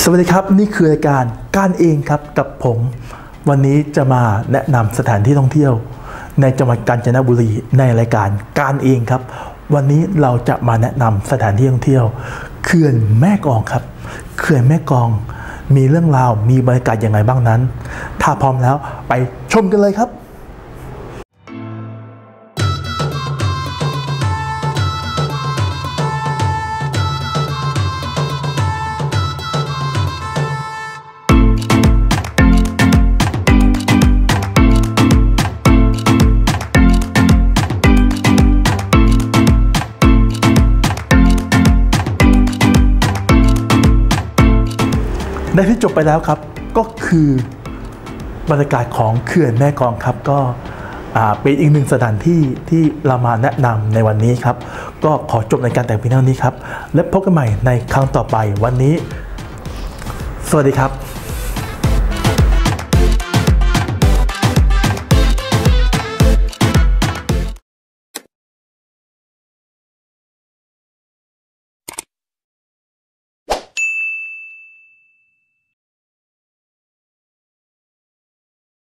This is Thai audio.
วัสดีครับนี่คือรายการการเองครับกับผมวันนี้จะมาแนะนำสถานที่ท่องเที่ยวในจังหวัดกาญจนบุรีในรายการการเองครับวันนี้เราจะมาแนะนำสถานที่ท่องเที่ยวเขื่อนแม่กลองครับเขื่อนแม่กลองมีเรื่องราวมีบรรยากาศยังไงบ้างนั้นถ้าพร้อมแล้วไปชมกันเลยครับในที่จบไปแล้วครับก็คือบรรยากาศของเขื่อนแม่กลองครับก็เป็นอีกหนึ่งสถานที่ที่เรามาแนะนำในวันนี้ครับก็ขอจบในการแต่งเพลงเท่านี้ครับและพบกันใหม่ในครั้งต่อไปวันนี้สวัสดีครับ